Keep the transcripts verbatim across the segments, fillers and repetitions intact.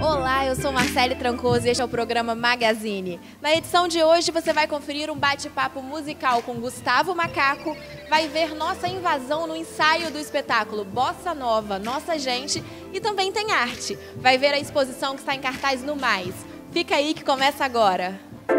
Olá, eu sou Marcele Trancoso e este é o programa Magazine. Na edição de hoje você vai conferir um bate-papo musical com Gustavo Macaco, vai ver nossa invasão no ensaio do espetáculo Bossa Nova, Nossa Gente, e também tem arte. Vai ver a exposição que está em cartaz no Mais. Fica aí que começa agora.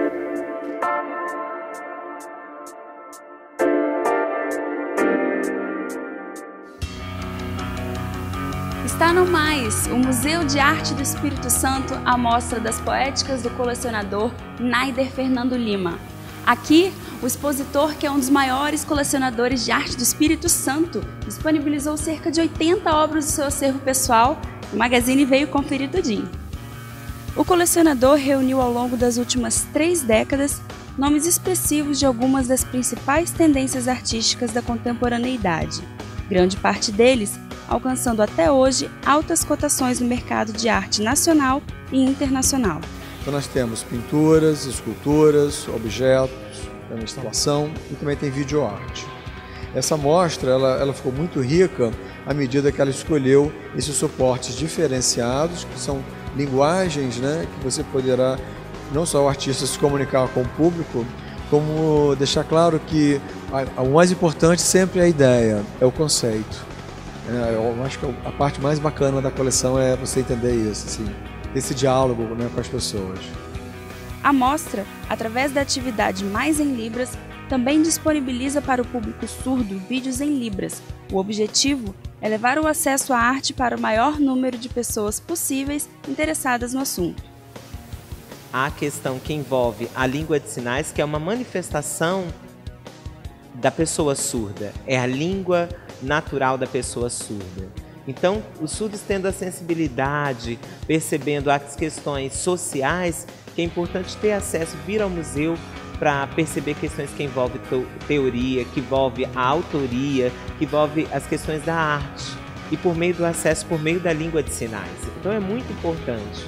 Está no Mais, o Museu de Arte do Espírito Santo, a mostra das poéticas do colecionador Naider Fernando Lima. Aqui, o expositor, que é um dos maiores colecionadores de arte do Espírito Santo, disponibilizou cerca de oitenta obras do seu acervo pessoal. O Magazine veio conferir tudinho. O colecionador reuniu ao longo das últimas três décadas nomes expressivos de algumas das principais tendências artísticas da contemporaneidade. Grande parte deles alcançando até hoje altas cotações no mercado de arte nacional e internacional. Então nós temos pinturas, esculturas, objetos, também instalação e também tem videoarte. Essa mostra ela, ela ficou muito rica à medida que ela escolheu esses suportes diferenciados, que são linguagens, né, que você poderá, não só o artista se comunicar com o público, como deixar claro que a, a, o mais importante sempre é a ideia, é o conceito. É, eu acho que a parte mais bacana da coleção é você entender isso, assim, esse diálogo, né, com as pessoas. A mostra, através da atividade Mais em Libras, também disponibiliza para o público surdo vídeos em Libras. O objetivo é levar o acesso à arte para o maior número de pessoas possíveis interessadas no assunto. Há a questão que envolve a língua de sinais, que é uma manifestação da pessoa surda, é a língua natural da pessoa surda. Então, os surdos tendo a sensibilidade, percebendo as questões sociais, que é importante ter acesso, vir ao museu para perceber questões que envolvem teoria, que envolve a autoria, que envolve as questões da arte, e por meio do acesso, por meio da língua de sinais. Então é muito importante.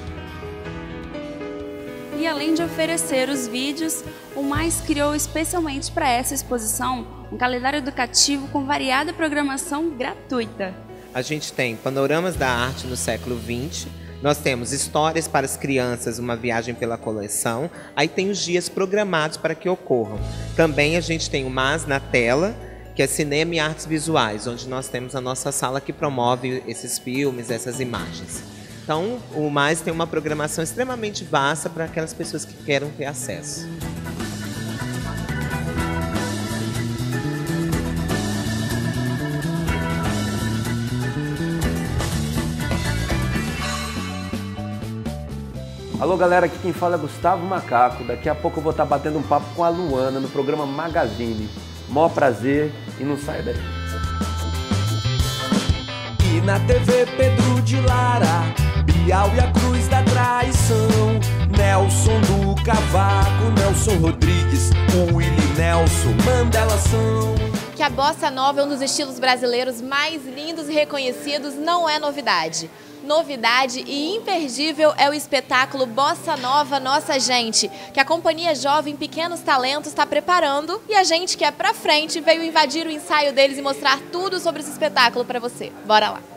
E além de oferecer os vídeos, o Mais criou especialmente para essa exposição um calendário educativo com variada programação gratuita. A gente tem panoramas da arte no século vinte, nós temos histórias para as crianças, uma viagem pela coleção, aí tem os dias programados para que ocorram. Também a gente tem o Mas na Tela, que é cinema e artes visuais, onde nós temos a nossa sala que promove esses filmes, essas imagens. Então, o Mais tem uma programação extremamente vasta para aquelas pessoas que queiram ter acesso. Alô galera, aqui quem fala é Gustavo Macaco. Daqui a pouco eu vou estar batendo um papo com a Luana no programa Magazine. Maior prazer e não saia daí. E na T V Pedro de Lara, Bial e a Cruz da Traição, Nelson do Cavaco, Nelson Rodrigues, o Willie Nelson, Mandela são. Que a bossa nova é um dos estilos brasileiros mais lindos e reconhecidos não é novidade. Novidade e imperdível é o espetáculo Bossa Nova, Nossa Gente, que a Companhia Jovem Pequenos Talentos está preparando, e a gente que é pra frente veio invadir o ensaio deles e mostrar tudo sobre esse espetáculo para você. Bora lá!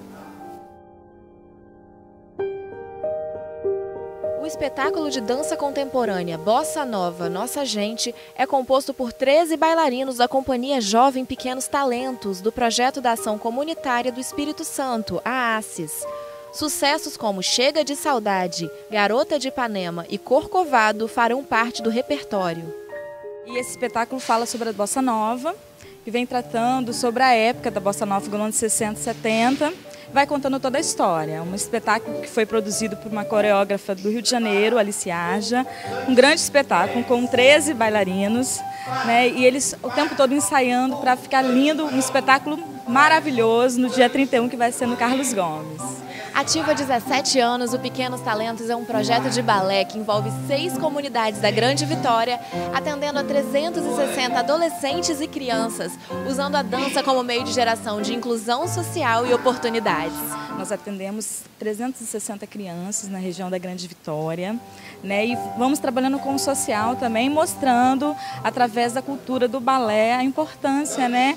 O espetáculo de dança contemporânea Bossa Nova, Nossa Gente é composto por treze bailarinos da Companhia Jovem Pequenos Talentos do Projeto da Ação Comunitária do Espírito Santo, a ACES. Sucessos como Chega de Saudade, Garota de Ipanema e Corcovado farão parte do repertório. E esse espetáculo fala sobre a Bossa Nova, que vem tratando sobre a época da Bossa Nova dos anos sessenta e setenta, vai contando toda a história. Um espetáculo que foi produzido por uma coreógrafa do Rio de Janeiro, Alice Aja, um grande espetáculo com treze bailarinos, né, e eles o tempo todo ensaiando para ficar lindo, um espetáculo maravilhoso no dia trinta e um, que vai ser no Carlos Gomes. Ativo há dezessete anos, o Pequenos Talentos é um projeto de balé que envolve seis comunidades da Grande Vitória, atendendo a trezentos e sessenta adolescentes e crianças, usando a dança como meio de geração de inclusão social e oportunidades. Nós atendemos trezentas e sessenta crianças na região da Grande Vitória, né, e vamos trabalhando com o social também, mostrando, através da cultura do balé, a importância, né, de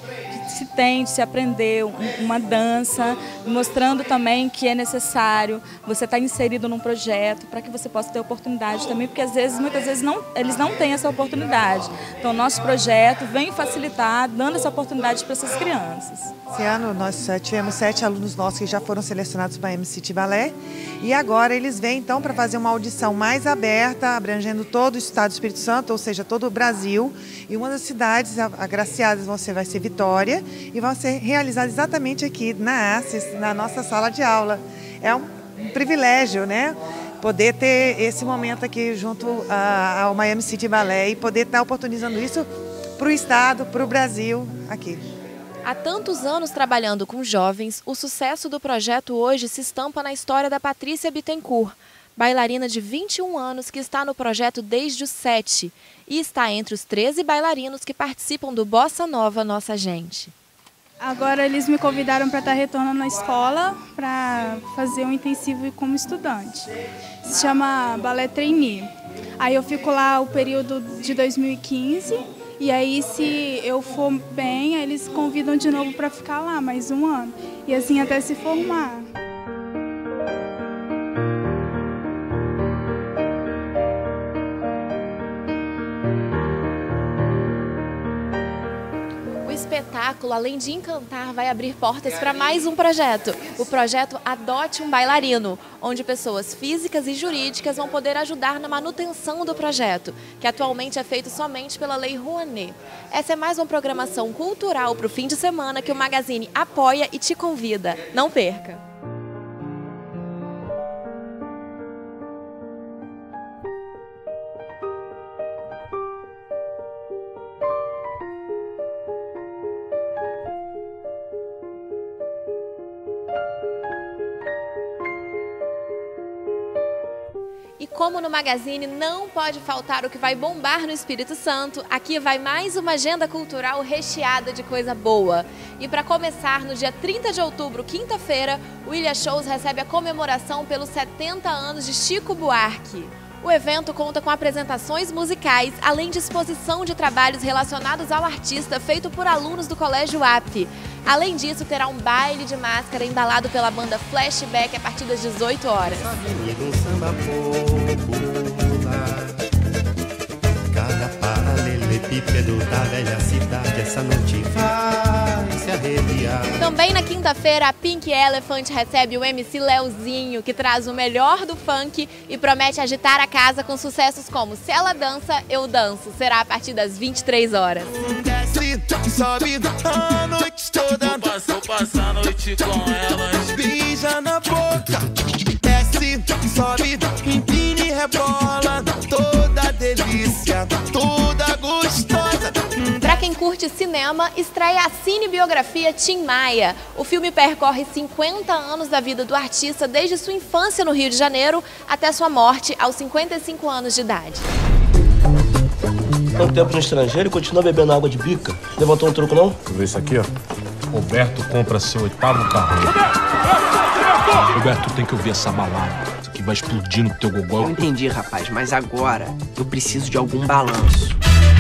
se tem, de se aprender uma dança, mostrando também que é necessário você estar inserido num projeto para que você possa ter oportunidade também, porque às vezes, muitas vezes não, eles não têm essa oportunidade. Então, nosso projeto vem facilitar, dando essa oportunidade para essas crianças. Esse ano nós tivemos sete alunos nossos que já foram selecionados para a M C T Ballet e agora eles vêm então para fazer uma audição mais aberta, abrangendo todo o estado do Espírito Santo, ou seja, todo o Brasil, e uma das cidades agraciadas vão ser, vai ser Vitória e vão ser realizadas exatamente aqui na ACES, na nossa sala de aula. É um, um privilégio, né? Poder ter esse momento aqui junto a, ao Miami City Ballet e poder estar oportunizando isso para o estado, para o Brasil, aqui. Há tantos anos trabalhando com jovens, o sucesso do projeto hoje se estampa na história da Patrícia Bittencourt, bailarina de vinte e um anos que está no projeto desde os sete e está entre os treze bailarinos que participam do Bossa Nova Nossa Gente. Agora eles me convidaram para estar retornando na escola para fazer um intensivo como estudante. Se chama Ballet Trainee. Aí eu fico lá o período de dois mil e quinze e aí se eu for bem, eles convidam de novo para ficar lá mais um ano. E assim até se formar. O espetáculo, além de encantar, vai abrir portas para mais um projeto, o projeto Adote um Bailarino, onde pessoas físicas e jurídicas vão poder ajudar na manutenção do projeto, que atualmente é feito somente pela Lei Rouanet. Essa é mais uma programação cultural para o fim de semana que o Magazine apoia e te convida. Não perca! E como no Magazine não pode faltar o que vai bombar no Espírito Santo, aqui vai mais uma agenda cultural recheada de coisa boa. E para começar, no dia trinta de outubro, quinta-feira, o Ilha Shows recebe a comemoração pelos setenta anos de Chico Buarque. O evento conta com apresentações musicais, além de exposição de trabalhos relacionados ao artista feito por alunos do Colégio A P. Além disso, terá um baile de máscara embalado pela banda Flashback a partir das dezoito horas. Cada paralelepípedo da velha cidade essa noite vai se arrepiar. Também na quinta-feira, a Pink Elephant recebe o M C Leozinho, que traz o melhor do funk e promete agitar a casa com sucessos como Se Ela Dança, Eu Danço. Será a partir das vinte e três horas. Sobe a noite toda, passou passar a noite com elas. Beija na boca, desce, sobe, empina e rebola. Toda delícia, toda gostosa. Pra quem curte cinema, estreia a cinebiografia Tim Maia. O filme percorre cinquenta anos da vida do artista, desde sua infância no Rio de Janeiro até sua morte aos cinquenta e cinco anos de idade. Tanto tempo no estrangeiro e continua bebendo água de bica. Levantou um truco, não? Deixa eu ver isso aqui, ó. Roberto compra seu oitavo carro. Roberto! Roberto, tu tem que ouvir essa balada. Isso aqui vai explodir no teu gogó. Eu entendi, rapaz, mas agora eu preciso de algum balanço.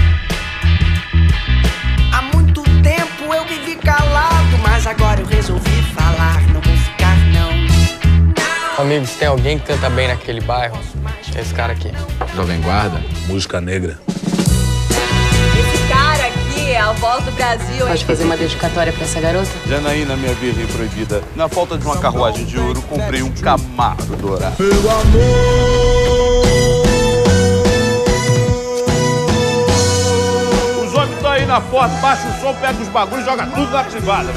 Há muito tempo eu vivi calado, mas agora eu resolvi falar. Não vou ficar, não. Amigos, tem alguém que canta bem naquele bairro? É esse cara aqui. Jovem Guarda, música negra. Esse cara aqui é a voz do Brasil. Pode fazer uma dedicatória pra essa garota? Janaína, minha virgem proibida. Na falta de uma carruagem de ouro, comprei um Camaro dourado. Meu amor! Os homens estão aí na porta, baixa o som, pega os bagulhos e joga tudo na privada.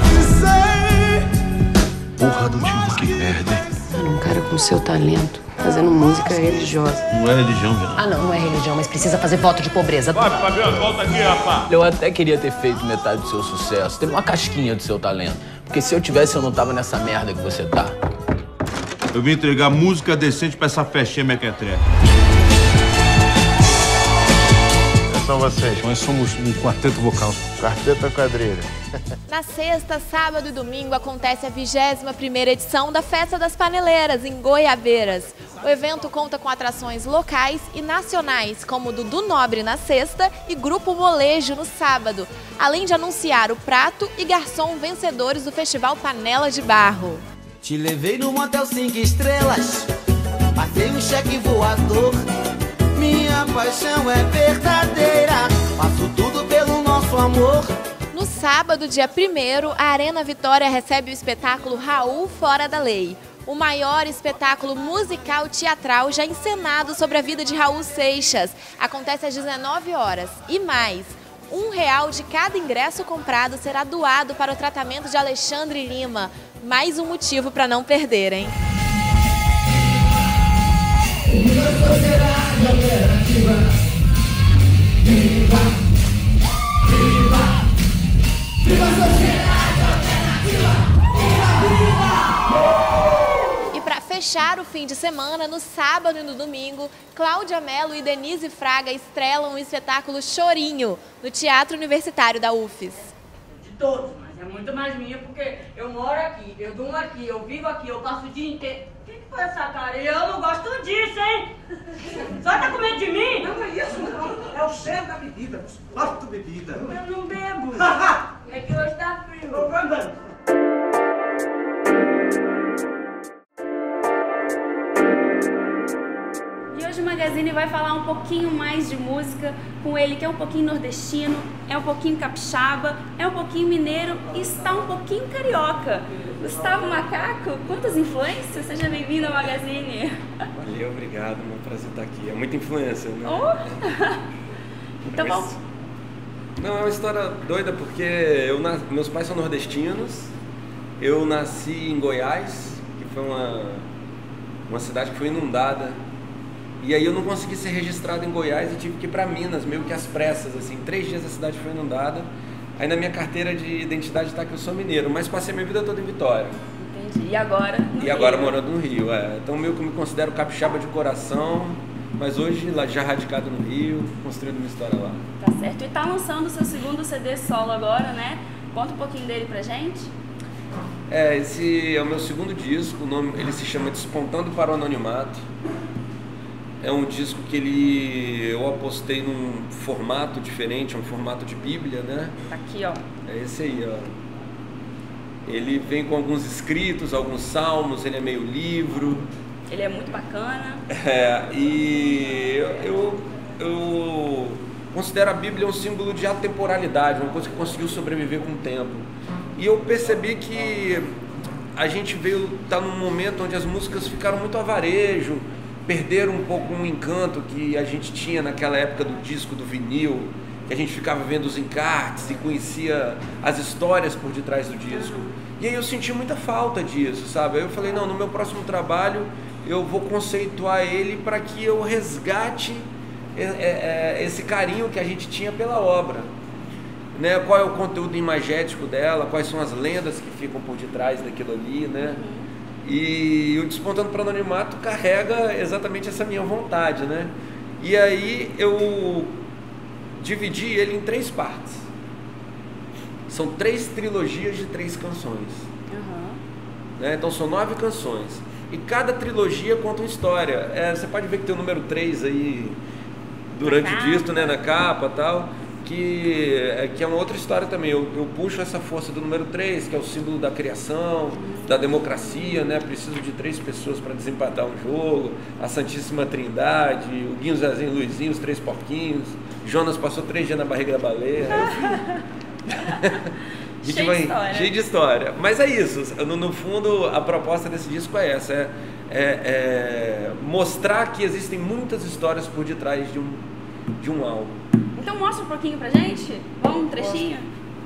Porra do time que perde. Um cara com seu talento, fazendo música religiosa. Não é religião, já. Ah, não, não é religião, mas precisa fazer voto de pobreza. Vai, Fabiano, volta aqui, rapaz. Eu até queria ter feito metade do seu sucesso, ter uma casquinha do seu talento. Porque se eu tivesse, eu não tava nessa merda que você tá. Eu vim entregar música decente pra essa festinha mequetrefe. são vocês? Nós somos um quarteto vocal. Quarteto ou quadrilha? Na sexta, sábado e domingo acontece a vigésima primeira edição da Festa das Paneleiras, em Goiabeiras. O evento conta com atrações locais e nacionais, como Dudu Nobre na sexta e Grupo Molejo no sábado, além de anunciar o prato e garçom vencedores do Festival Panela de Barro. Te levei no motel cinco estrelas, passei um cheque voador. Minha paixão é verdadeira, faço tudo pelo nosso amor. No sábado, dia primeiro, a Arena Vitória recebe o espetáculo Raul Fora da Lei, o maior espetáculo musical teatral já encenado sobre a vida de Raul Seixas. Acontece às dezenove horas. E mais, um real de cada ingresso comprado será doado para o tratamento de Alexandre Lima. Mais um motivo para não perderem. Uma sociedade alternativa. Viva! Viva! Viva a sociedade alternativa! Viva! E para fechar o fim de semana, no sábado e no domingo, Cláudia Mello e Denise Fraga estrelam o espetáculo Chorinho, no Teatro Universitário da U F E S. De todos, mas é muito mais minha, porque eu moro aqui, eu durmo aqui, eu vivo aqui, eu passo o dia inteiro. O que, que foi essa cara? Eu não gosto disso, hein? Só tá com medo de mim? Não é isso, não. É o cheiro da bebida. Gosto bebida. Eu não bebo. É que hoje tá frio. Tô andando. E hoje o Magazine vai falar um pouquinho mais de música com ele, que é um pouquinho nordestino, é um pouquinho capixaba, é um pouquinho mineiro e está um pouquinho carioca. Gustavo Macaco, quantas influências? Seja bem-vindo ao Magazine. Valeu, obrigado, é um prazer estar aqui. É muita influência, né? Oh. Então bom. Não, é uma história doida porque eu nas... meus pais são nordestinos, eu nasci em Goiás, que foi uma, uma cidade que foi inundada. E aí eu não consegui ser registrado em Goiás e tive que ir para Minas, meio que às pressas, assim. Três dias a cidade foi inundada. Aí na minha carteira de identidade está que eu sou mineiro, mas passei minha vida toda em Vitória. Entendi. E agora no E Rio. agora morando no Rio, é. Então meio que eu me considero capixaba de coração, mas hoje lá já radicado no Rio, construindo uma história lá. Tá certo. E tá lançando o seu segundo C D solo agora, né? Conta um pouquinho dele pra gente. É, esse é o meu segundo disco, o nome, ele se chama Despontando para o Anonimato. É um disco que ele, eu apostei num formato diferente, um formato de Bíblia, né? Tá aqui, ó. É esse aí, ó. Ele vem com alguns escritos, alguns salmos, ele é meio livro. Ele é muito bacana. É, e eu, eu considero a Bíblia um símbolo de atemporalidade, uma coisa que conseguiu sobreviver com o tempo. E eu percebi que a gente veio estar num momento onde as músicas ficaram muito a varejo, perderam um pouco um encanto que a gente tinha naquela época do disco, do vinil, que a gente ficava vendo os encartes e conhecia as histórias por detrás do disco. E aí eu senti muita falta disso, sabe? Aí eu falei, não, no meu próximo trabalho eu vou conceituar ele para que eu resgate esse carinho que a gente tinha pela obra. Né? Qual é o conteúdo imagético dela, quais são as lendas que ficam por detrás daquilo ali, né? E o Despontando para o Anonimato carrega exatamente essa minha vontade, né? E aí eu dividi ele em três partes. São três trilogias de três canções. Uhum. Né? Então são nove canções. E cada trilogia conta uma história. É, você pode ver que tem o número três aí durante o disco, né? Na capa e tal. Que é, que é uma outra história também. Eu, eu puxo essa força do número três, que é o símbolo da criação, da democracia, né? Preciso de três pessoas para desempatar um jogo. A Santíssima Trindade, o Guinho, Zezinho, Luizinho, os três porquinhos. Jonas passou três dias na barriga da baleia. Cheio de vai, história. Cheio de história. Mas é isso. No, no fundo, a proposta desse disco é essa. É, é, é mostrar que existem muitas histórias por detrás de um, de um álbum. Então mostra um pouquinho pra gente. Vamos um trechinho?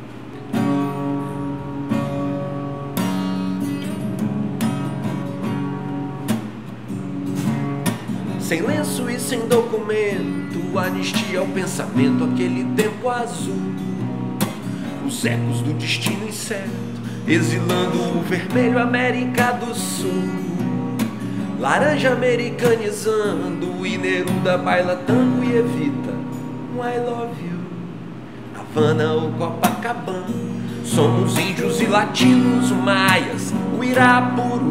Sem lenço e sem documento, anistia ao pensamento, aquele tempo azul. Os ecos do destino incerto, exilando o vermelho América do Sul. Laranja americanizando, e Neruda baila tango e evita um I love you. Havana ou Copacabana, somos índios e latinos, maias, o Irapuru.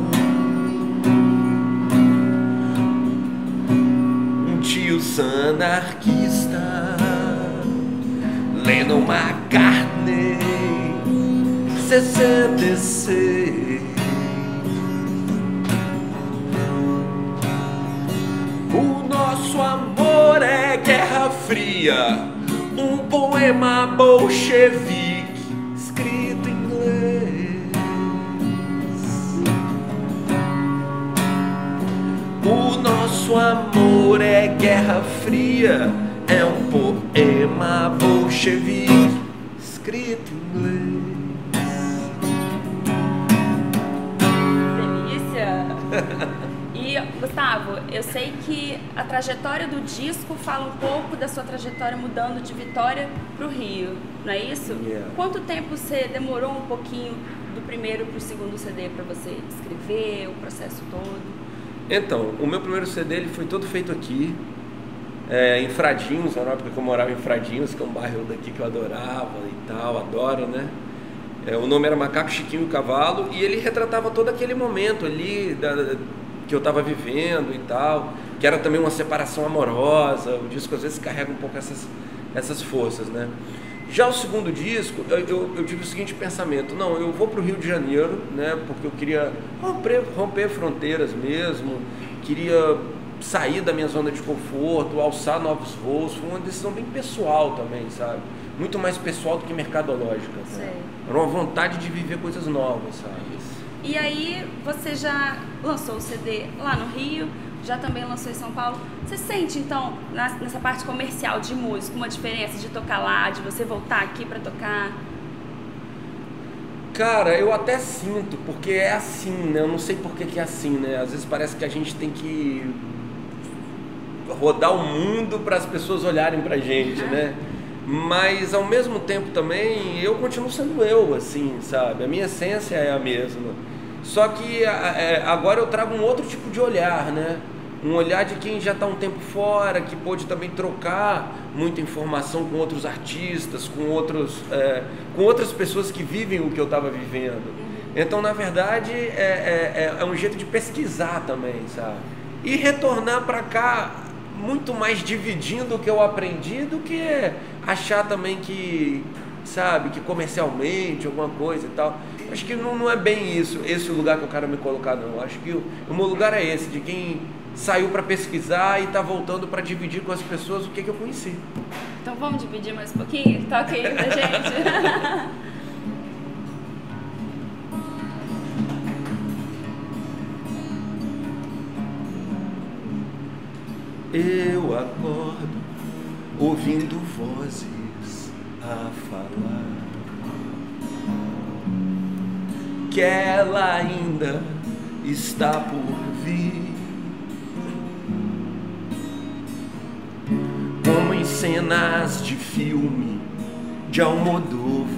Um tio anarquista, Lennon McCartney, sessenta e seis. O nosso amor é Guerra Fria, um poema bolchevique escrito em inglês. O nosso amor é Guerra Fria, é um poema bolchevique escrito em inglês. Delícia! E, Gustavo, eu sei que a trajetória do disco fala um pouco da sua trajetória mudando de Vitória para o Rio, não é isso? Yeah. Quanto tempo você demorou um pouquinho do primeiro para o segundo C D para você escrever, o processo todo? Então, o meu primeiro C D ele foi todo feito aqui, é, em Fradinhos, na época que eu morava em Fradinhos, que é um bairro daqui que eu adorava e tal, adoro, né? É, o nome era Macaco, Chiquinho e Cavalo, e ele retratava todo aquele momento ali da, que eu estava vivendo e tal, que era também uma separação amorosa. O disco às vezes carrega um pouco essas, essas forças, né? Já o segundo disco, eu, eu, eu tive o seguinte pensamento: não, eu vou para o Rio de Janeiro, né? Porque eu queria romper, romper fronteiras mesmo, queria sair da minha zona de conforto, alçar novos voos. Foi uma decisão bem pessoal também, sabe? Muito mais pessoal do que mercadológica. Né? Era uma vontade de viver coisas novas, sabe? E aí você já lançou o C D lá no Rio, já também lançou em São Paulo. Você sente, então, nessa parte comercial de música, uma diferença de tocar lá, de você voltar aqui para tocar? Cara, eu até sinto, porque é assim, né? Eu não sei por que que é assim, né? Às vezes parece que a gente tem que rodar o mundo para as pessoas olharem pra gente, né? Mas ao mesmo tempo também eu continuo sendo eu, assim, sabe? A minha essência é a mesma. Só que é, agora eu trago um outro tipo de olhar, né? Um olhar de quem já está um tempo fora, que pôde também trocar muita informação com outros artistas, com, outros, é, com outras pessoas que vivem o que eu estava vivendo. Então, na verdade, é, é, é um jeito de pesquisar também, sabe? E retornar para cá muito mais dividindo o que eu aprendi do que achar também que, sabe, que comercialmente alguma coisa e tal. Acho que não, não é bem isso, esse é o lugar que eu quero me colocar, não. Acho que o, o meu lugar é esse, de quem saiu para pesquisar e está voltando para dividir com as pessoas o que, que eu conheci. Então vamos dividir mais um pouquinho? Toca aí pra gente. Eu acordo ouvindo vozes a falar que ela ainda está por vir, como em cenas de filme de Almodóvar.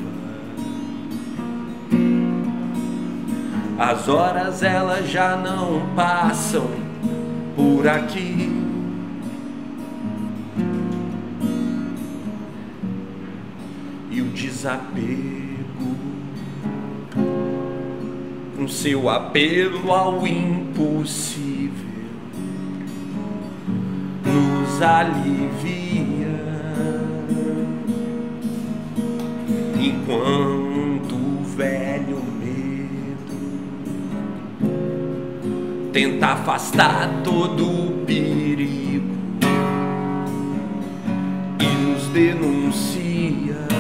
As horas elas já não passam por aqui. E o desapego, com seu apelo ao impossível, nos alivia, enquanto o velho medo tenta afastar todo o perigo e nos denuncia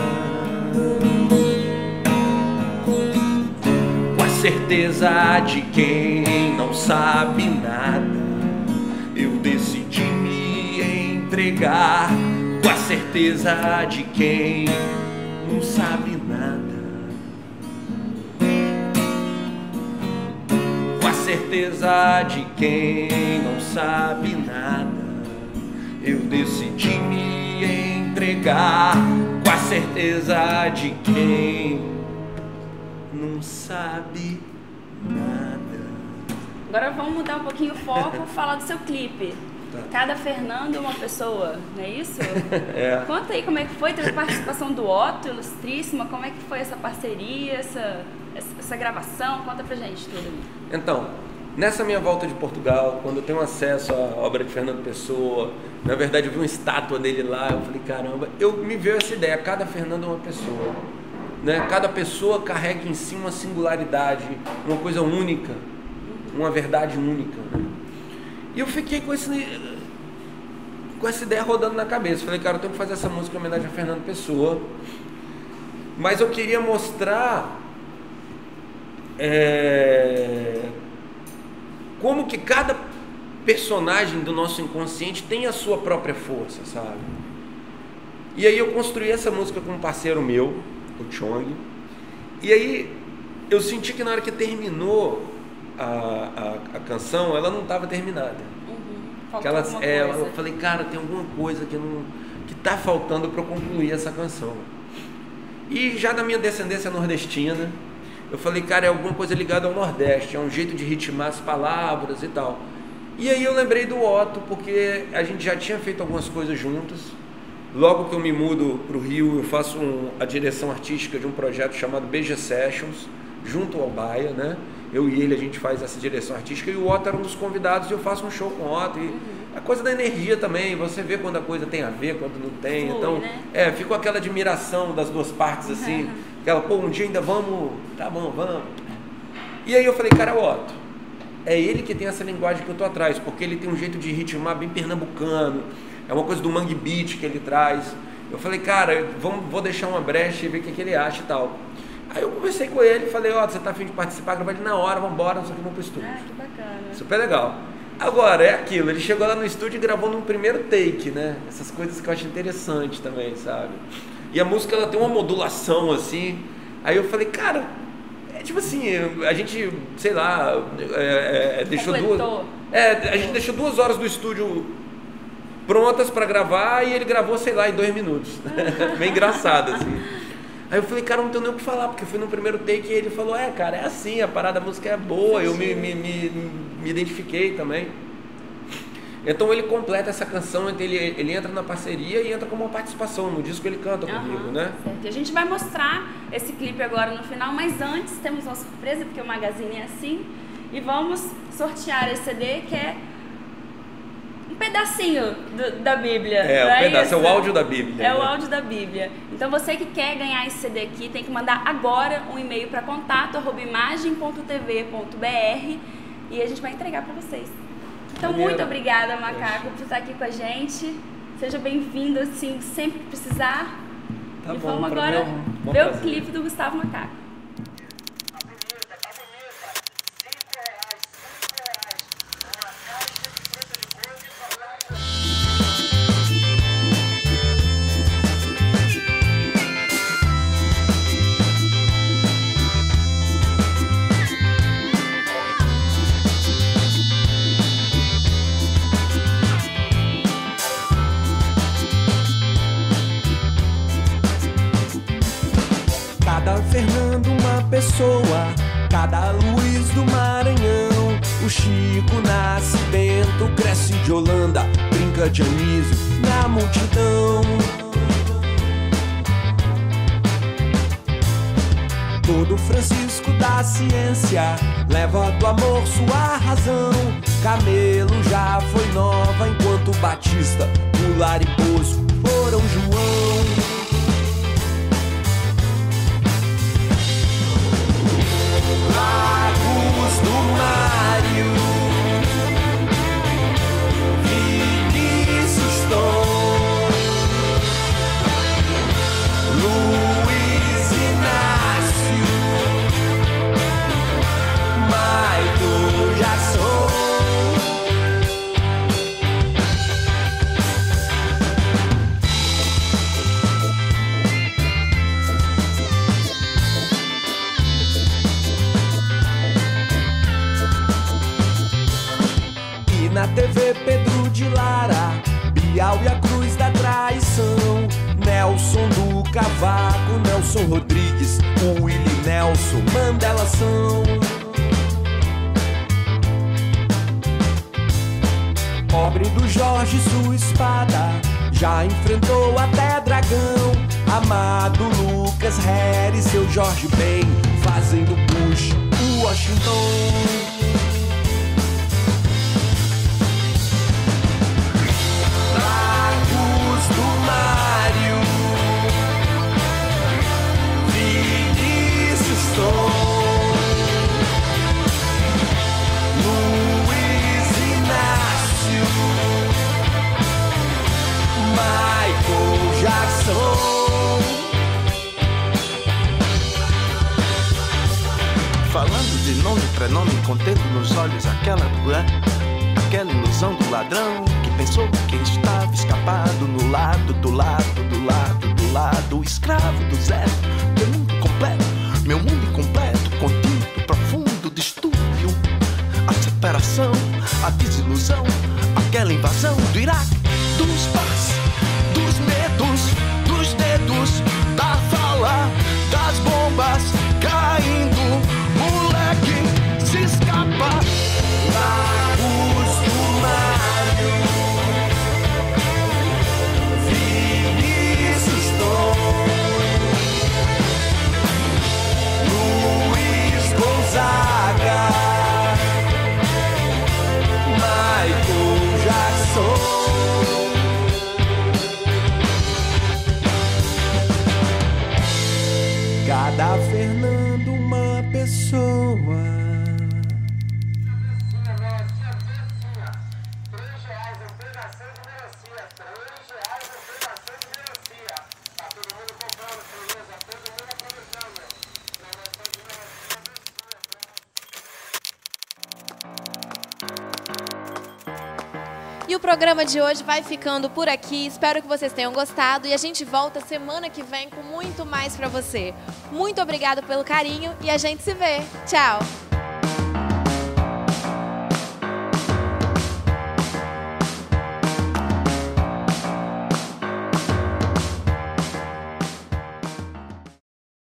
com a certeza de quem não sabe nada. Eu decidi me entregar com a certeza de quem não sabe nada, com a certeza de quem não sabe nada. Eu decidi me entregar com a certeza de quem não sabe nada. Agora vamos mudar um pouquinho o foco e falar do seu clipe. Cada Fernando uma pessoa, não é isso? É. Conta aí como é que foi, teve a participação do Otto, Ilustríssima, como é que foi essa parceria, essa, essa, essa gravação, conta pra gente tudo. Então, nessa minha volta de Portugal, quando eu tenho acesso à obra de Fernando Pessoa, na verdade eu vi uma estátua dele lá, eu falei, caramba, eu me veio essa ideia, cada Fernando é uma pessoa, né? Cada pessoa carrega em si uma singularidade, uma coisa única, uma verdade única, né? E eu fiquei com, esse, com essa ideia rodando na cabeça. Falei, cara, eu tenho que fazer essa música em homenagem a Fernando Pessoa. Mas eu queria mostrar é, como que cada personagem do nosso inconsciente tem a sua própria força, sabe? E aí eu construí essa música com um parceiro meu, o Chong. E aí eu senti que na hora que terminou A, a, a canção, ela não estava terminada. Uhum. Ela, é, eu falei, cara, tem alguma coisa que não que tá faltando para eu concluir essa canção. E já da minha descendência nordestina, eu falei, cara, é alguma coisa ligada ao Nordeste, é um jeito de ritmar as palavras e tal. E aí eu lembrei do Otto, porque a gente já tinha feito algumas coisas juntos. Logo que eu me mudo para o Rio, eu faço um, a direção artística de um projeto chamado Beija Sessions, junto ao Baia, né? Eu e ele, a gente faz essa direção artística, e o Otto era um dos convidados, e eu faço um show com o Otto. E uhum. a coisa da energia também, você vê quando a coisa tem a ver, quando não tem. Flui, então, né? é, ficou aquela admiração das duas partes, assim, uhum. aquela, pô, um dia ainda vamos, tá bom, vamos. E aí eu falei, cara, o Otto, é ele que tem essa linguagem que eu tô atrás, porque ele tem um jeito de ritmar bem pernambucano, é uma coisa do mangue beat que ele traz. Eu falei, cara, vamos, vou deixar uma brecha e ver o que, que ele acha e tal. Aí eu conversei com ele e falei, ó, oh, você tá afim de participar? Gravar ele na hora, vamos embora, nós aqui vamos pro estúdio. Ah, que bacana. Super legal. Agora, é aquilo, ele chegou lá no estúdio e gravou num primeiro take, né? Essas coisas que eu acho interessante também, sabe? E a música, ela tem uma modulação, assim. Aí eu falei, cara, é tipo assim, a gente, sei lá, é, é, deixou duas... É, a gente deixou duas horas do estúdio prontas pra gravar e ele gravou, sei lá, em dois minutos. Bem engraçado, assim. Aí eu falei, cara, não tenho nem o que falar, porque fui no primeiro take e ele falou, é, cara, é assim, a parada da música é boa, eu me, me, me, me identifiquei também. Então ele completa essa canção, ele, ele entra na parceria e entra como uma participação, no disco ele canta uhum, comigo, né? Certo. E a gente vai mostrar esse clipe agora no final, mas antes temos uma surpresa, porque o Magazine é assim, e vamos sortear esse C D que é um pedacinho do, da Bíblia. É, um pedaço, é o áudio da Bíblia. É né? o áudio da Bíblia. Então você que quer ganhar esse C D aqui, tem que mandar agora um e-mail para contato arroba imagem ponto tv ponto br e a gente vai entregar para vocês. Então, Maneiro. Muito obrigada, Macaco, por estar aqui com a gente. Seja bem-vindo, assim, sempre que precisar. Tá e bom, vamos agora bom ver prazer. O clipe do Gustavo Macaco. Cada Fernando uma pessoa, cada Luiz do Maranhão. O Chico nasce Bento, cresce de Holanda, brinca de Anísio na multidão. Todo Francisco da ciência leva do amor sua razão. Camelo já foi nova, enquanto Batista, Goulart e Bosco foram João. Lagos do Mário, Vinícius Tom, Luiz Inácio, Maito Jason. Na T V Pedro de Lara, Bial e a Cruz da Traição, Nelson do Cavaco, Nelson Rodrigues, Willie Nelson, Mandela são. pobre do Jorge, sua espada já enfrentou até dragão. Amado Lucas Harry, seu Jorge Ben, fazendo Bush, Washington. Falando de nome, prenome, contendo nos olhos aquela mulher, aquela ilusão do ladrão que pensou que estava escapado no lado, do lado, do lado, do lado, escravo do zero, meu mundo completo, meu mundo incompleto, contínuo, profundo, distúrbio, a separação, a desilusão, aquela invasão do Iraque, dos pais, dos medos, dos dedos, da fala, das bombas caindo. Moleque, se escapa. Lagos do Mário, Vinícius Tom, Luiz Gonzaga, Michael Jackson. Cada Fernando uma pessoa. E o programa de hoje vai ficando por aqui. Espero que vocês tenham gostado e a gente volta semana que vem com muito mais pra você. Muito obrigada pelo carinho e a gente se vê. Tchau!